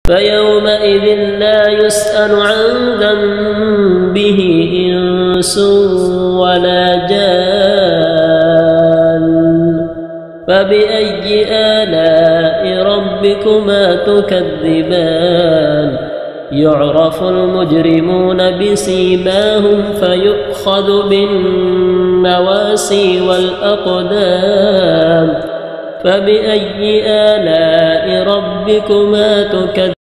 فيومئذ لا يسأل عن ذنبه إنس ولا جان. فبأي آلاء ربكما تكذبان؟ يعرف المجرمون بسيماهم فيؤخذ بالنواسي والأقدام. فبأي آلاء ربكما تكذبان؟